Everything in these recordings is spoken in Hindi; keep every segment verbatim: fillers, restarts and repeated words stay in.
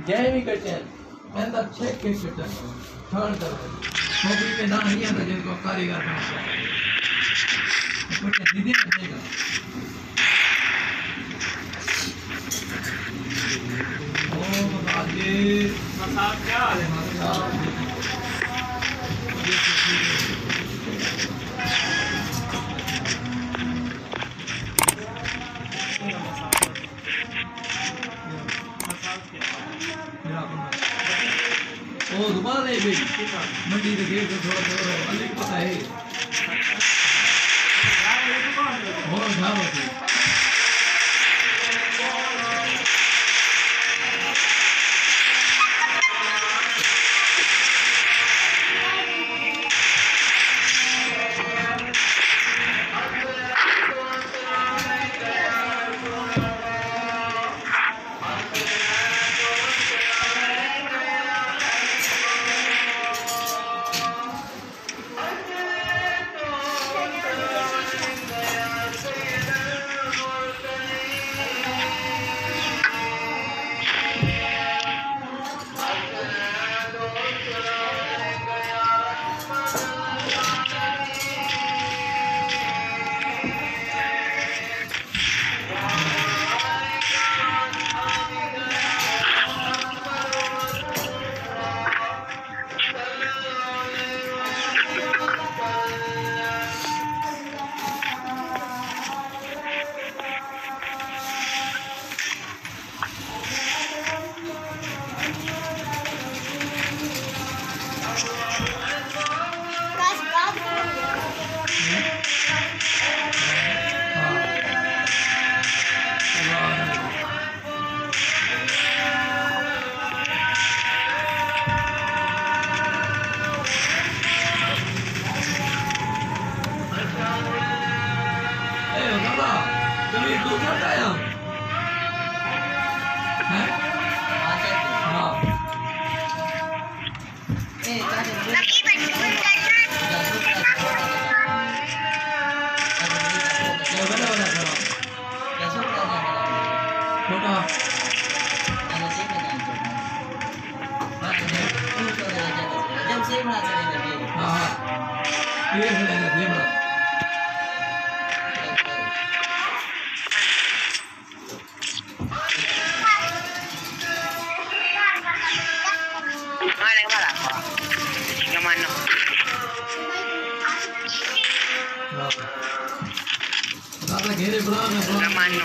जैवी कटे मैं तो छेक के कटे छोड़ कर नौकरी में ना नहीं आता जिनको कारीगर बनता है कुछ दीदी देगा ओ बाजी मसाज क्या है मसाज ओ दोबारा नहीं भाई मंडी के गेट से थोड़ा थोड़ा अलग पता है और ध्यान रखिए घेरे बड़ा मैं मानो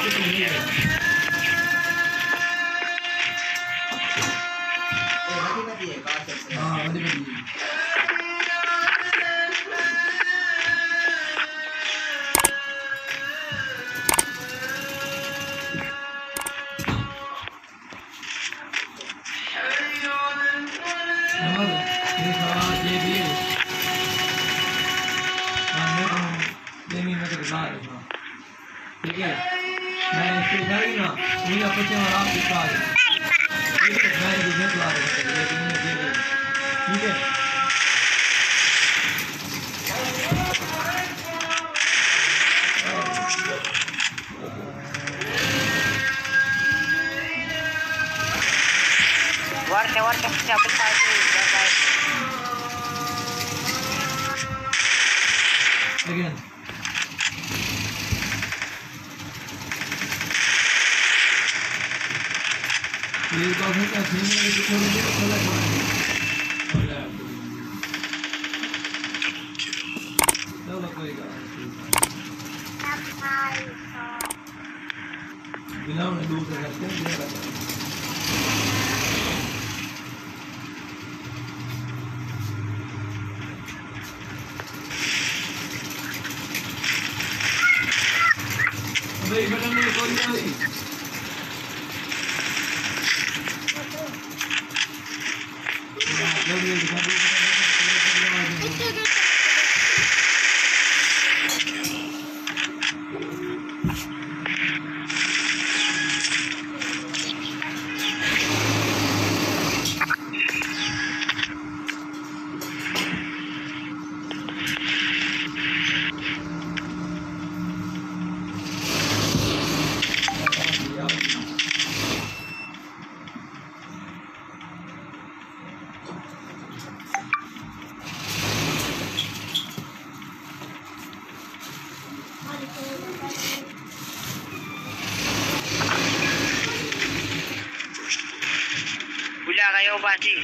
हाँ बड़ी बड़ी ठीक है मैं इससे जाएगा मुझे पूछे और आप दिखा दे ठीक है मैं इधर तो आ रहा हूँ ये तुमने दे दे ठीक है वर्क वर्क क्या पता है अगेन ये बात है क्या फिल्म में जो थोड़ा देर चला जाए चलो कोई बात नहीं बिना उन्हें दूर से करते हैं अबे बटन में कोई नहीं Hula kayo, Basi.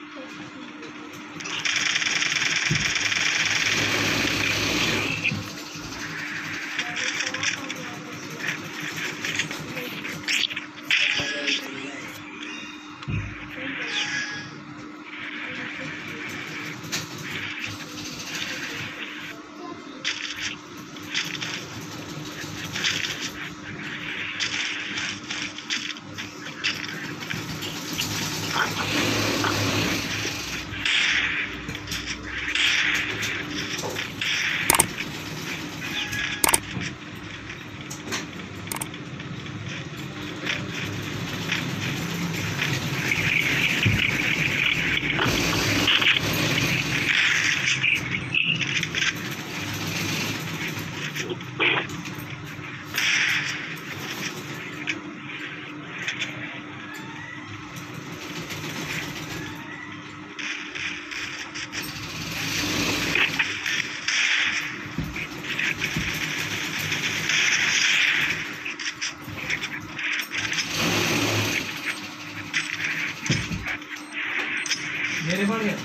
मेरे बन गया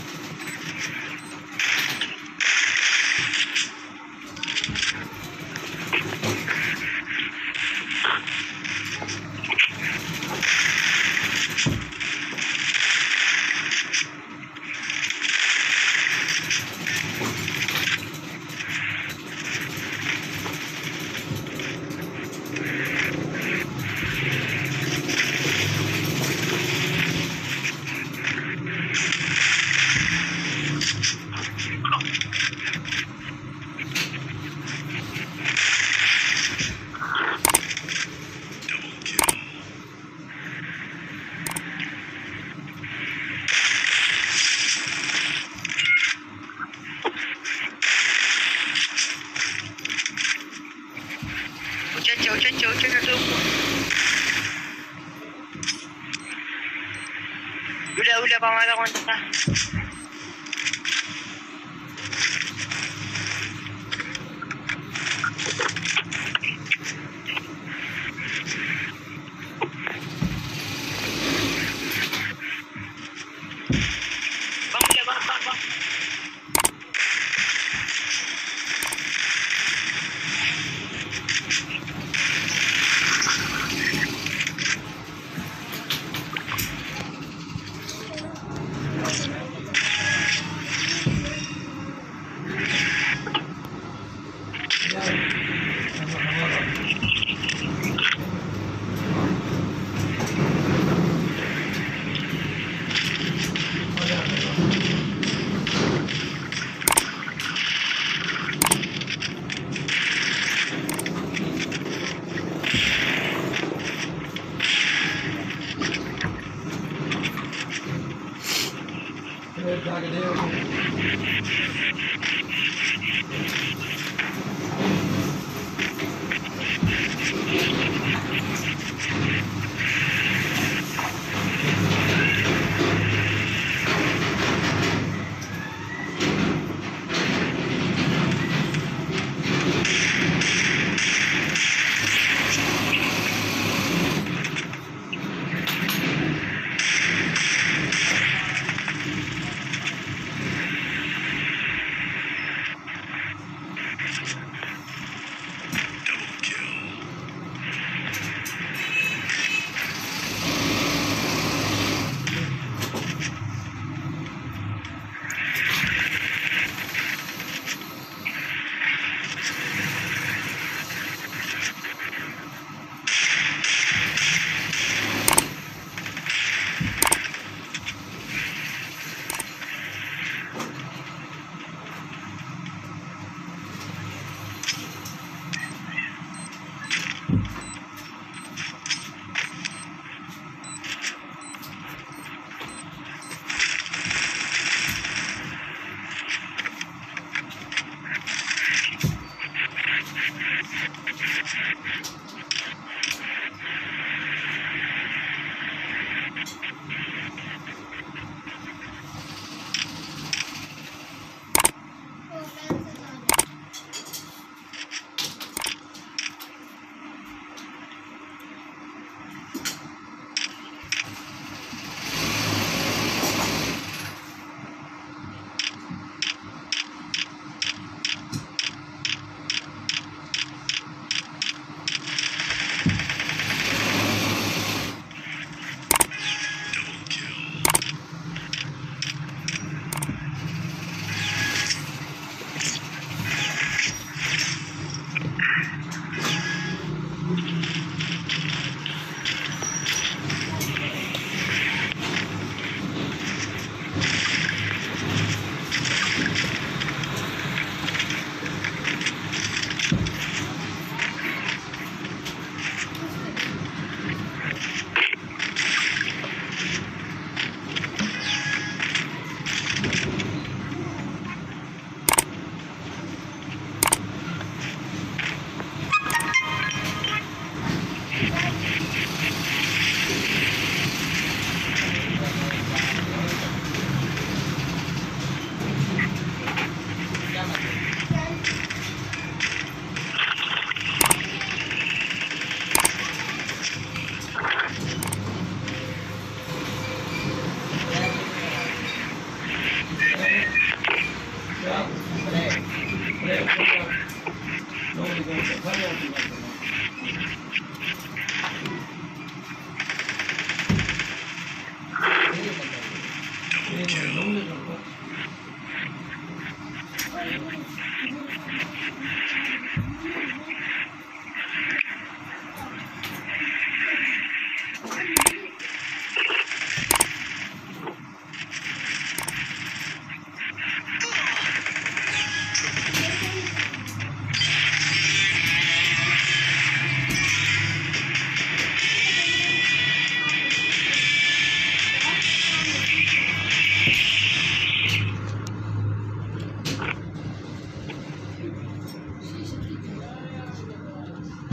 Jauh, jauh, jauh, jauh, jauh. Udah, udah, pamala kontak. Bang, udah, bang, bang, bang. जाके दे एक मिनट लूंगे तो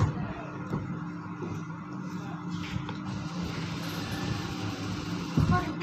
Bye.